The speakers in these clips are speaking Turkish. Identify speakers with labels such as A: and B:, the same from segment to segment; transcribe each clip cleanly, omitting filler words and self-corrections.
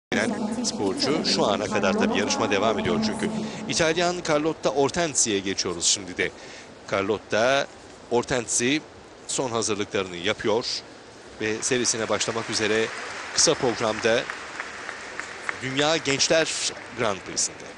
A: gelen sporcu şu ana kadar tabii yarışma devam ediyor çünkü. İtalyan Carlotta Ortensi'ye geçiyoruz şimdi de. Carlotta Ortensi son hazırlıklarını yapıyor ve serisine başlamak üzere kısa programda Dünya Gençler Grand Prix'sinde.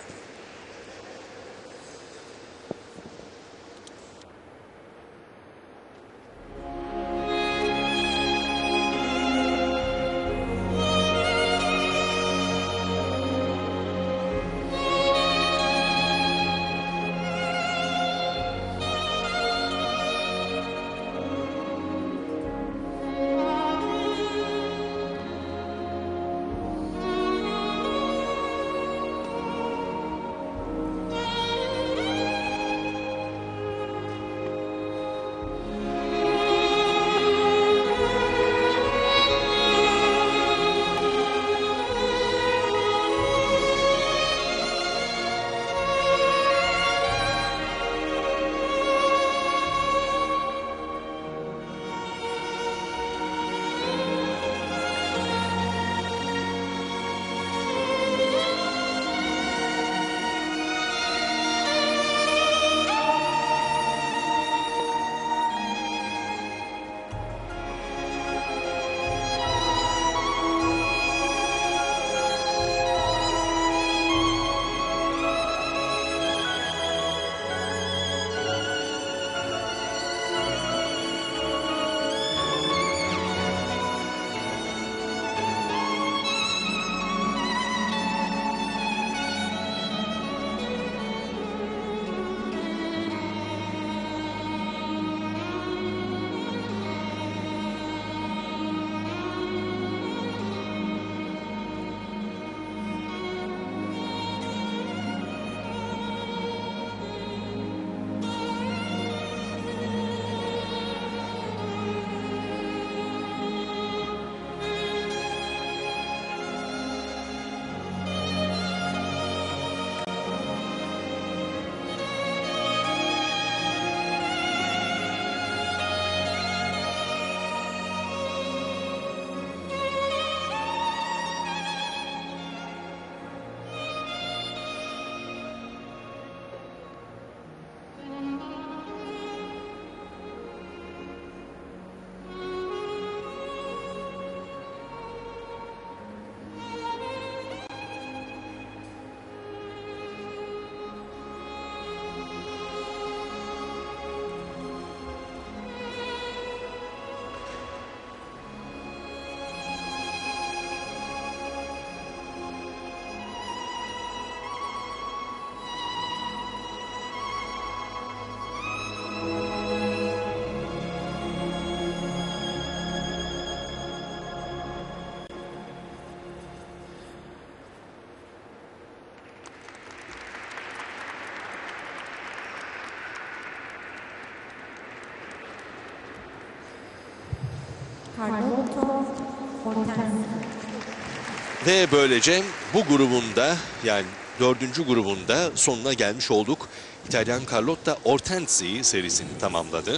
A: Ve böylece bu grubunda, yani 4. grubunda sonuna gelmiş olduk. İtalyan Carlotta Ortensi serisini tamamladı.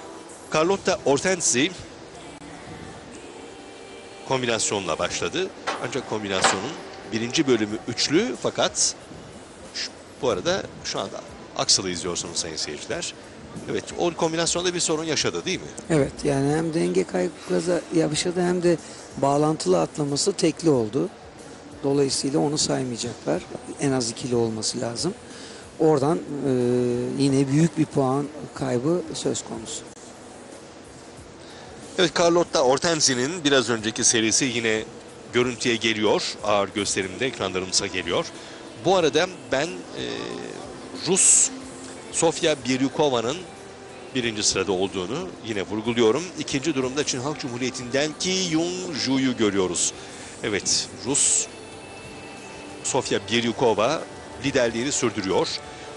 A: Carlotta Ortensi kombinasyonla başladı. Ancak kombinasyonun 1. bölümü üçlü, fakat bu arada şu anda Aksal'ı izliyorsunuz sayın seyirciler. Evet, o kombinasyonda bir sorun yaşadı değil mi?
B: Evet, yani hem denge kaybı yaşadı hem de bağlantılı atlaması tekli oldu. Dolayısıyla onu saymayacaklar. En az ikili olması lazım. Oradan yine büyük bir puan kaybı söz konusu.
A: Evet, Carlotta Ortensi'nin biraz önceki serisi yine görüntüye geliyor. Ağır gösterimde ekranlarımıza geliyor. Bu arada ben Rus Sofia Biryukova'nın 1. sırada olduğunu yine vurguluyorum. 2. durumda Çin Halk Cumhuriyeti'nden Ki Yun-ju'yu görüyoruz. Evet, Rus Sofia Biryukova liderliğini sürdürüyor.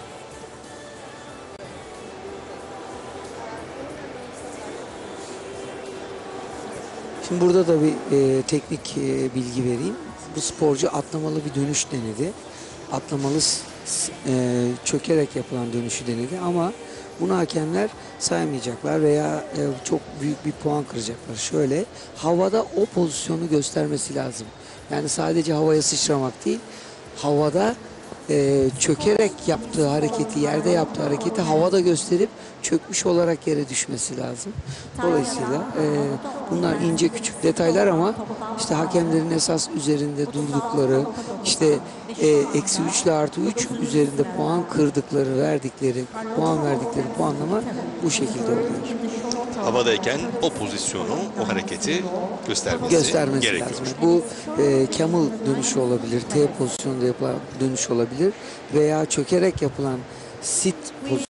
B: Şimdi burada da bir teknik bilgi vereyim. Bu sporcu atlamalı bir dönüş denedi. Atlamalı çökerek yapılan dönüşü denedi ama bunu hakemler saymayacaklar veya çok büyük bir puan kıracaklar. Şöyle, havada o pozisyonu göstermesi lazım. Yani sadece havaya sıçramak değil, havada çökerek yaptığı hareketi, yerde yaptığı hareketi havada gösterip çökmüş olarak yere düşmesi lazım. Dolayısıyla bunlar ince küçük detaylar ama işte hakemlerin esas üzerinde durdukları, işte -3 ile +3 üzerinde puan kırdıkları, puan verdikleri puanlama bu şekilde oluyor.
A: Havadayken o pozisyonu, o hareketi göstermesi gerekiyor.
B: lazım. Bu camel dönüşü olabilir, T pozisyonunda yapılan dönüş olabilir veya çökerek yapılan sit pozisyonu